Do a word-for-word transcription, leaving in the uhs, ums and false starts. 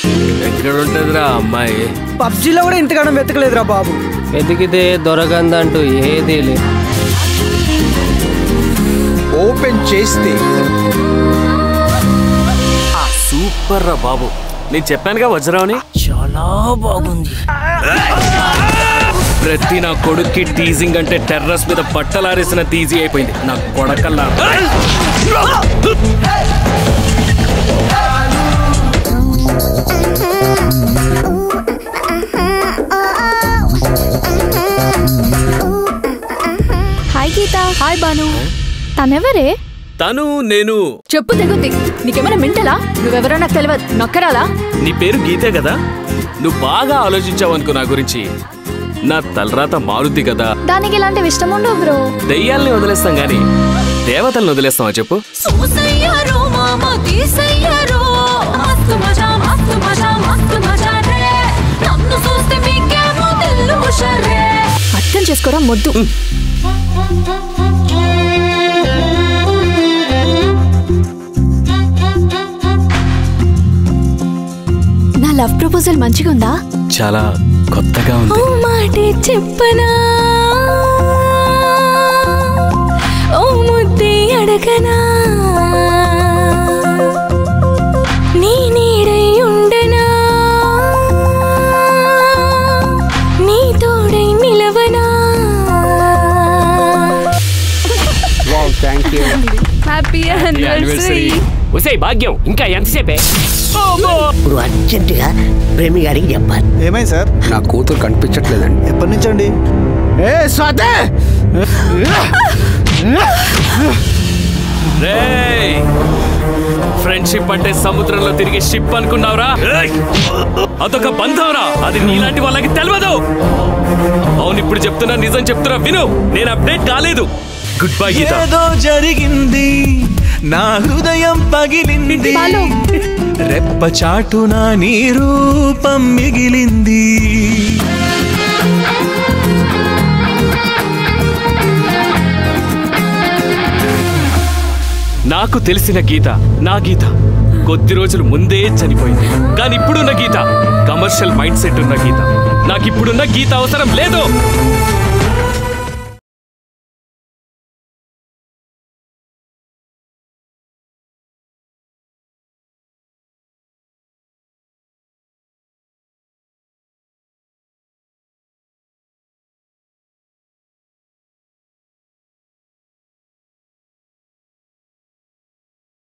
ఎక్కడుంటదిరా అమ్మాయి? పబ్జీలో కూడా ఇంతగానో వెతకలేదురా బాబు. వెతికితే దొరకందంటూ ఏదీ లేదు. ఓపెన్ చేస్తే సూపర్ రా బాబు. నేను చెప్పానుగా వజ్రావని చాలా బాగుంది. ప్రతి నా కొడుక్కి టీజింగ్ అంటే టెర్రస్ మీద బట్టలారేసిన తీజీ అయిపోయింది. నా కొడకల్లా హాయ్ గీత. హాయ్ బాను. తనెవరే? తను నేను. చెప్పు తెగుద్ది. నీకేమైనా మింటలా? నువ్వెవరో నాకు తెలియదు. నొక్కరాలా? నీ పేరు గీతే కదా? నువ్వు బాగా ఆలోచించావు అనుకో నా గురించి. నా తలరాత మారుద్ది కదా. దానికి ఇలాంటివి ఇష్టం ఉండవు బ్రో. దెయ్యాల్ని వదిలేస్తాం గాని దేవతల్ని వదిలేస్తావా చెప్పు? అర్థం చేసుకోరా మొద్దు. నా లవ్ ప్రపోజల్ మంచిగా ఉందా? చాలా కొత్తగా ఉంది. ఓ మాట చెప్పనా, ఓ ముద్దే అడగనా, నీ నీడై ఉండనా, నీ తోడై నిలవనా. Wow, thank you. Happy anniversary. ఒసేయ్ భాగ్యం, ఇంకా ఎంతసేపే? ఇప్పుడు అర్జెంటుగా ప్రేమి గారికి చెప్పాలి. ఏమైంది సార్? నా కూతురు కనిపించట్లేదండి. ఎప్పటి నుంచి అండి? ఏ స్వాతే, ఫ్రెండ్షిప్ అంటే సముద్రంలో తిరిగి షిప్ అనుకున్నావురా? అదొక బంధంరా. అది నీలాంటి వాళ్ళకి తెలియదు. అవును, ఇప్పుడు చెప్తున్నా, నిజం చెప్తున్నా విను. నేను అప్డేట్ కాలేదు. Good bye Geetha. ఏదో జరిగింది, నా హృదయం పగిలింది, రెప్ప చాటున నీ రూపం మిగిలింది. నాకు తెలిసిన గీత, నా గీత కొద్ది రోజులు ముందే చనిపోయింది. కానీ ఇప్పుడున్న గీత కమర్షియల్ మైండ్ సెట్ ఉన్న గీత. నాకు ఇప్పుడున్న గీత అవసరం లేదు.